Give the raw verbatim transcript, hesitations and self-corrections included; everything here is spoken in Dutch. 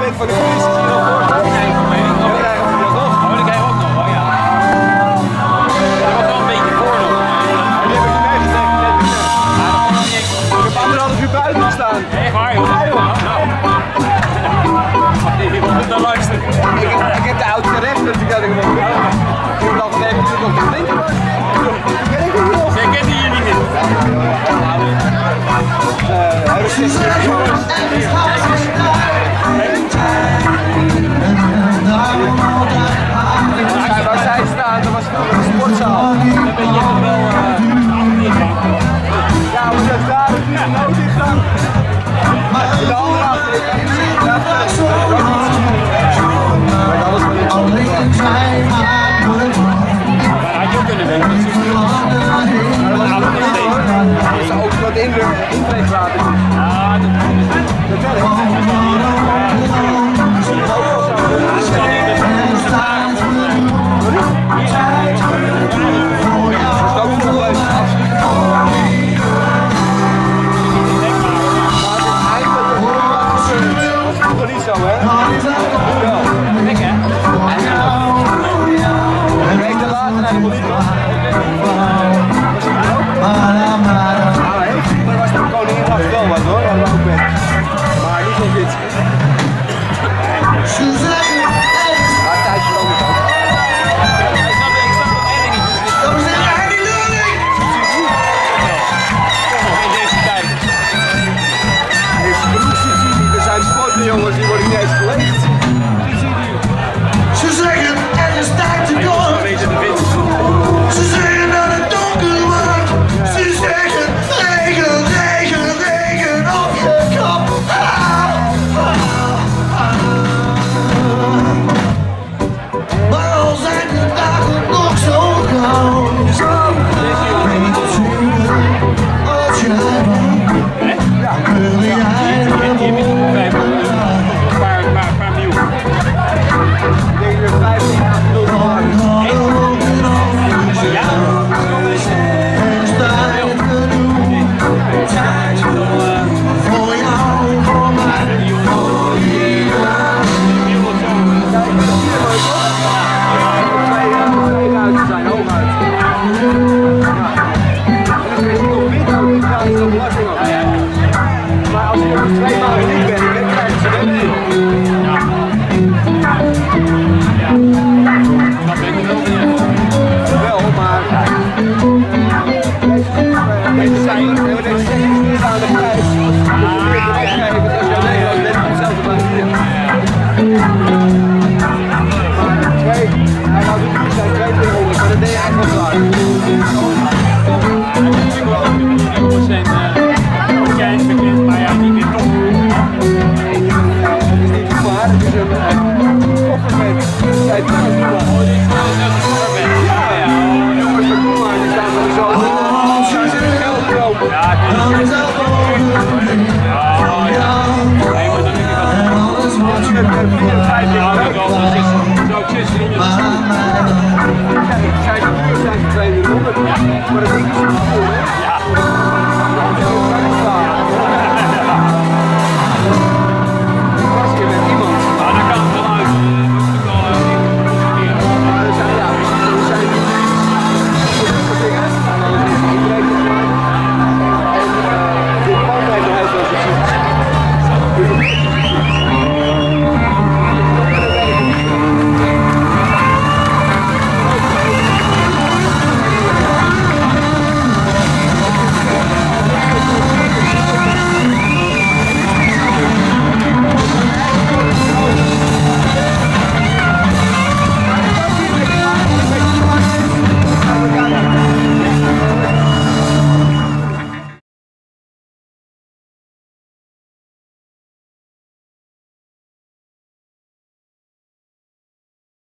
agent van de politie hier al voor. Nee, van mij niet. Oh, krijgen we dat nog? Oh, dat krijg je ook nog, oh ja. Dat was wel een beetje voor nog. Die heb ik niet meegekregen, net niet. Ik heb anderhalf uur buiten gestaan. Echt waar, joh? Ja, joh. Nou. Ik moet naar luisteren. Ik, ik heb de oudste rechter, dus ik had hem wel. Ik heb al gezegd dat ik op de linker was. Ken ik het nog? Jij kent die hier niet meer. Hij is zestig jongens. Waar zij staan, dat was een sportzaal. Dan ben je toch wel Ja, maar dat daar is niet nodig dan. In de andere afdeling. Alleen zijn maat wordt had je ook kunnen weten. Dat is ook wat inbreekwater. Ja, dat Dat ken ik. Niet zo, hè? Wel. gek, hè? Hij reed er later naar de politie. Nou, heel super was de koningin nog wel wat hoor, dat was ook weg. Maar niet zoals dit. Maar een tijdje dan ook. Ik snap ik snap het eigenlijk niet. Er is genoeg subsidie, er zijn sporten jongens.